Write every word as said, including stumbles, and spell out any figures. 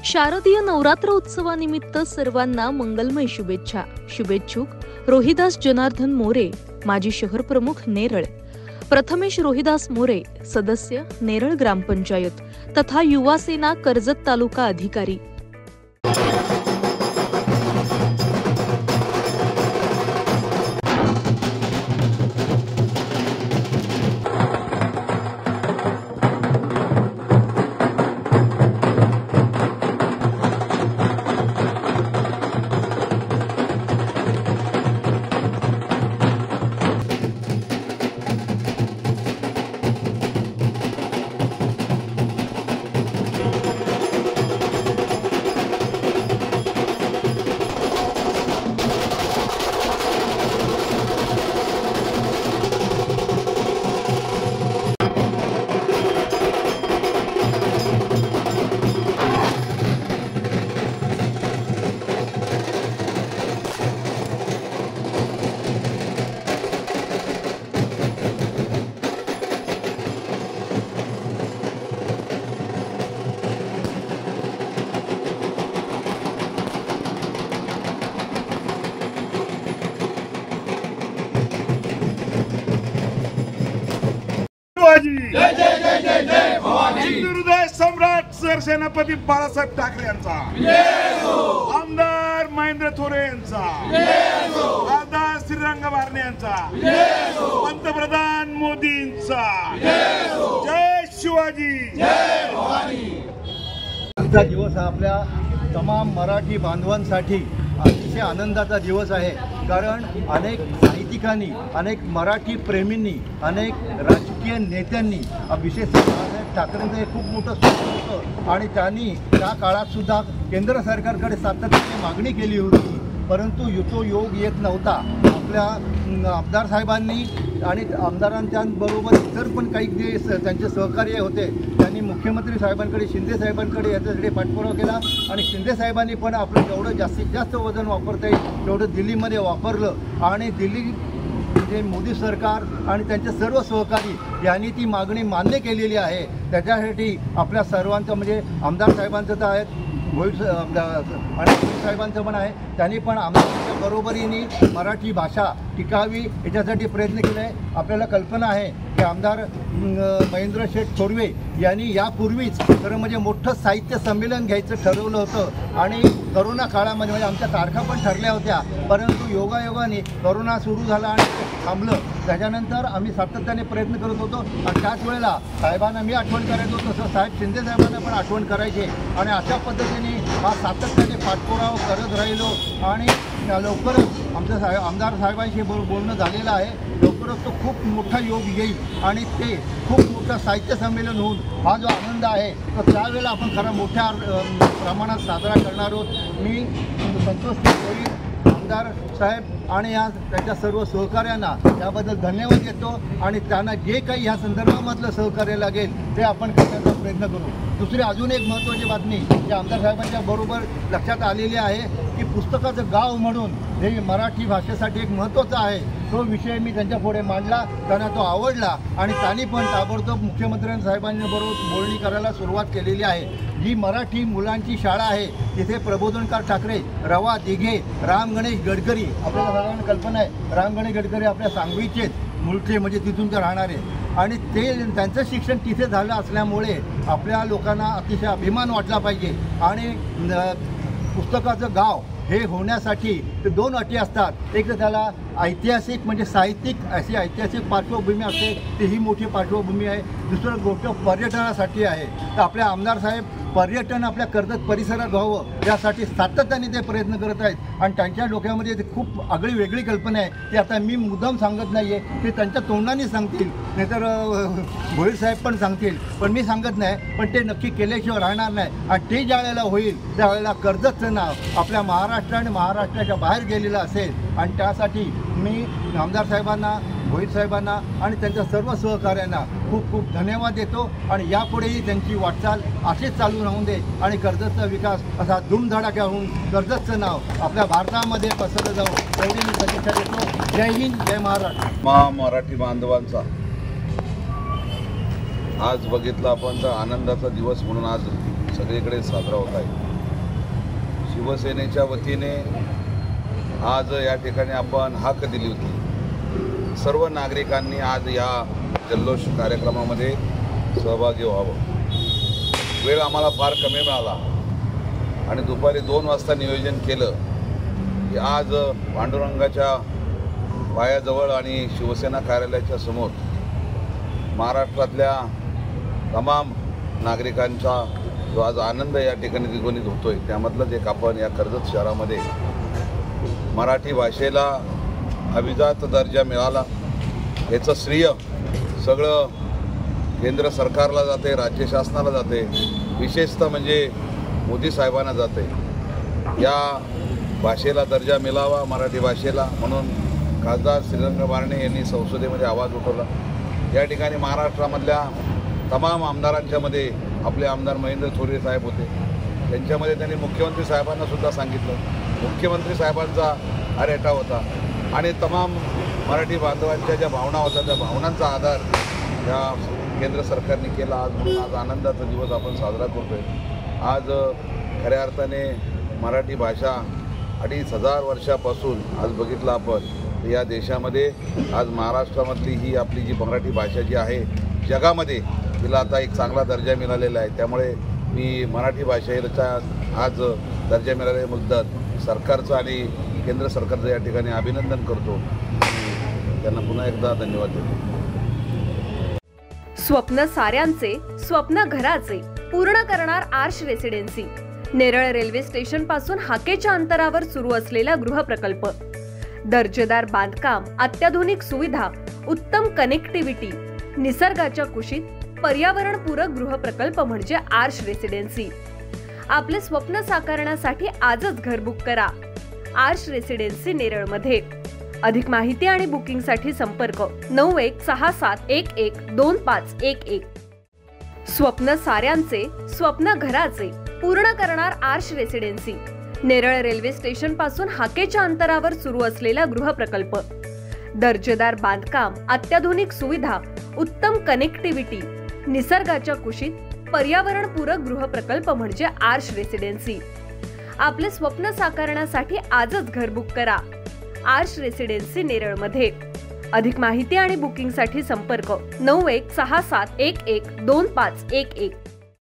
शारदीय नवरात्र उत्सवानिमित्त सर्वांना मंगलमय शुभेच्छा। शुभेच्छुक रोहिदास जनार्दन मोरे, माजी शहर प्रमुख नेरळ, प्रथमेश रोहिदास मोरे, सदस्य नेरळ ग्रामपंचायत तथा युवा सेना कर्जत तालुका अधिकारी। जय जय जय जय जय भवानी। हृदय सम्राट सरसेनापती बाळासाहेब ठाकरे यांचा, आमदार महेंद्र थोरे यांचा, खासदार श्रीरंग बारणे यांचा, पंतप्रधान मोदींचा, जय शिवाजी जय भवानी। आजचा दिवस हा आपल्या तमाम मराठी बांधवांसाठी अतिशय आनंदाचा दिवस आहे, कारण अनेक साहित्यिकांनी, अनेक मराठी प्रेमींनी, अनेक राजकीय नेत्यांनी विशेषतः बाळासाहेब ठाकरेंचं हे खूप मोठं स्वप्न होतं आणि त्यांनी त्या काळात सुद्धा केंद्र सरकारकडे सातत्याने मागणी केली होती, परंतु तो योग येत नव्हता। आपल्या आमदार साहेबांनी आणि आमदारांच्याबरोबर इतर पण काही जे त्यांचे सहकार्य होते त्यांनी मुख्यमंत्री साहेबांकडे, शिंदे साहेबांकडे याच्यासाठी पाठपुरावा केला आणि शिंदे साहेबांनी पण आपलं जेवढं जास्तीत जास्त वजन वापरता येईल तेवढं दिल्लीमध्ये वापरलं आणि दिल्ली जे मोदी सरकार आणि त्यांचे सर्व सहकारी यांनी ती मागणी मान्य केलेली आहे। त्याच्यासाठी आपल्या सर्वांचं म्हणजे आमदार साहेबांचं तर आहे, भोईर आणि साहेबांचं पण आहे, त्यांनी पण आमदारांच्या बरोबरीने मराठी भाषा टिकावी याच्यासाठी प्रयत्न केले आहे। आपल्याला कल्पना आहे की आमदार महेंद्र शेठ थोरवे यांनी यापूर्वीच खरं म्हणजे मोठं साहित्य संमेलन घ्यायचं ठरवलं होतं आणि करोना काळामध्ये म्हणजे आमच्या तारखा पण ठरल्या होत्या, परंतु योगायोगाने करोना सुरू झाला आणि थांबलं। त्याच्यानंतर आम्ही सातत्याने प्रयत्न करत होतो आणि त्याच वेळेला साहेबांना मी आठवण करायचो, तसं साहेब शिंदे साहेबांना पण आठवण करायचे आणि अशा पद्धतीने हा सातत्याने पाठपुरावा करत राहिलो आणि लवकरच आमच्या साहेब आमदार साहेबांशी बोल बोलणं झालेलं आहे। लवकरच तो खूप मोठा योग येईल आणि ते खूप मोठं साहित्य संमेलन होऊन हा जो आनंद आहे तो त्यावेळेला आपण खरं मोठ्या प्रमाणात साजरा करणार आहोत। मी संतोष भोईर आमदार साहेब आणि या त्यांच्या सर्व सहकार्यांना याबद्दल धन्यवाद देतो आणि त्यांना जे काही ह्या संदर्भामधलं सहकार्य लागेल ते आपण करण्याचा प्रयत्न करू। दुसरी अजून एक महत्त्वाची बातमी जी आमदार साहेबांच्या बरोबर लक्षात आलेली आहे की पुस्तकाचं गाव म्हणून हे मराठी भाषेसाठी एक महत्त्वाचं आहे, तो विषय मी त्यांच्या पुढे मांडला, त्यांना तो आवडला आणि त्यांनी पण ताबडतोब मुख्यमंत्री साहेबांबरोबर बोलणी करायला सुरुवात केलेली आहे। जी मराठी मुलांची शाळा आहे तिथे प्रबोधनकार ठाकरे, रवा दिघे, राम गणेश गडकरी, आपल्याला सगळ्यांना कल्पना आहे राम गणेश गडकरी आपल्या सांगवीचे मूळचे म्हणजे तिथून ते राहणारे आणि ते त्यांचं शिक्षण तिथे झालं असल्यामुळे आपल्या लोकांना अतिशय अभिमान वाटला पाहिजे आणि पुस्तकाचं गाव हे होण्यासाठी ते दोन अटी असतात। एक तर त्याला ऐतिहासिक म्हणजे साहित्यिक अशी ऐतिहासिक पार्श्वभूमी असते, ती ही मोठी पार्श्वभूमी आहे। दुसरं गोष्ट पर्यटनासाठी आहे, तर आपल्या आमदार साहेब पर्यटन आपल्या कर्जत परिसरात व्हावं यासाठी सातत्याने ते प्रयत्न करत आहेत आणि त्यांच्या डोक्यामध्ये ते खूप आगळी वेगळी कल्पना आहे, ती आता मी मुद्दाम सांगत नाही आहे, ते त्यांच्या तोंडाने सांगतील, नाहीतर भोईर साहेब पण सांगतील, पण मी सांगत नाही, पण ते नक्की केल्याशिवाय राहणार नाही आणि ते ज्या वेळेला होईल त्यावेळेला कर्जतचं नाव आपल्या महाराष्ट्र आणि महाराष्ट्राच्या बाहेर गेलेलं असेल आणि त्यासाठी मी आमदार साहेबांना, भोईर साहेबांना आणि त्यांच्या सर्व सहकाऱ्यांना खूप खूप धन्यवाद देतो आणि यापुढेही त्यांची वाटचाल अशीच चालू राहून दे आणि कर्जतचा विकास असा धूमधडाक्या होऊन कर्जतचं नाव आपल्या भारतामध्ये पसरलं जाऊ एवढी मी प्रतीक्षा देतो। जय हिंद, जय महाराष्ट्र। महा मराठी बांधवांचा आज बघितलं आपण तर आनंदाचा दिवस म्हणून आज सगळीकडे साजरा होत आहे। शिवसेनेच्या वतीने आज या ठिकाणी आपण हाक दिली होती. सर्व नागरिकांनी आज या जल्लोष कार्यक्रमामध्ये सहभागी व्हावं. वेळ आम्हाला फार कमी मिळाला आणि दुपारी दोन वाजता नियोजन केलं की आज पांडुरंगाच्या पायाजवळ आणि शिवसेना कार्यालयाच्या समोर महाराष्ट्रातल्या तमाम नागरिकांचा जो आज आनंद या ठिकाणी द्विगुणित होतोय त्यामधलंच एक आपण या कर्जत शहरामध्ये मराठी भाषेला अभिजात दर्जा मिळाला याचं श्रेय सगळं केंद्र सरकारला जाते, राज्य शासनाला जाते, विशेषतः म्हणजे मोदी साहेबांना जाते. या भाषेला दर्जा मिळावा मराठी भाषेला म्हणून खासदार श्रीरंग बारणे यांनी संसदेमध्ये आवाज उठवला. या ठिकाणी महाराष्ट्रामधल्या तमाम आमदारांच्यामध्ये आपले आमदार महेंद्र थोरवे साहेब होते. त्यांच्यामध्ये त्यांनी मुख्यमंत्री साहेबांना सुद्धा सांगितलं. मुख्यमंत्री साहेबांचा अरेटा होता आणि तमाम मराठी बांधवांच्या ज्या भावना होत्या त्या भावनांचा आधार या केंद्र सरकारने केला. आज म्हणून आज आनंदाचा दिवस आपण साजरा करतो आहे. आज खऱ्या अर्थाने मराठी भाषा अडीच हजार वर्षापासून आज बघितलं आपण या देशामध्ये आज महाराष्ट्रामधली ही आपली जी मराठी भाषा जी आहे जगामध्ये तिला आता एक चांगला दर्जा मिळालेला आहे. त्यामुळे मी मराठी भाषेचा आज दर्जा मिळाल्याबद्दल सरकारचं आणि केंद्र सरकारचं या ठिकाणी अभिनंदन करतो. त्यांना पुन्हा एकदा धन्यवाद देतो. स्वप्न साऱ्यांचे, स्वप्न घराचे पूर्ण करणार Arsh residency. Neral railway station पासून हाकेच्या अंतरावर सुरू असलेला गृहप्रकल्प. दर्जेदार बांधकाम, अत्याधुनिक सुविधा, उत्तम कनेक्टिव्हिटी, निसर्गाच्या कुशीत पर्यावरणपूरक गृहप्रकल्प म्हणजे आर्श रेसिडेन्सी. आपले स्वप्न साकारण्यासाठी आजच घर बुक करा. आर्श रेसिडेन्सी नेरळ मध्ये. अधिक माहिती आणि बुकिंग साठी संपर्क नऊ एक सहा सात एक एक दोन पाच एक एक. स्वप्न साऱ्यांचे, स्वप्न घराचे पूर्ण करणार Arsh residency. Neral railway station पासून हाकेच्या अंतरावर सुरू असलेला गृहप्रकल्प. दर्जेदार बांधकाम, अत्याधुनिक सुविधा, उत्तम कनेक्टिव्हिटी, निसर्गाच्या कुशीत पर्यावरणपूरक गृहप्रकल्प म्हणजे आर्श रेसिडेन्सी. आपले स्वप्न साकारण्यासाठी आजच घर बुक करा. आर्श रेसिडेन्सी नेरळ मध्ये. अधिक माहिती आणि बुकिंग साठी संपर्क नऊ एक सहा सात एक एक दोन पाच एक एक.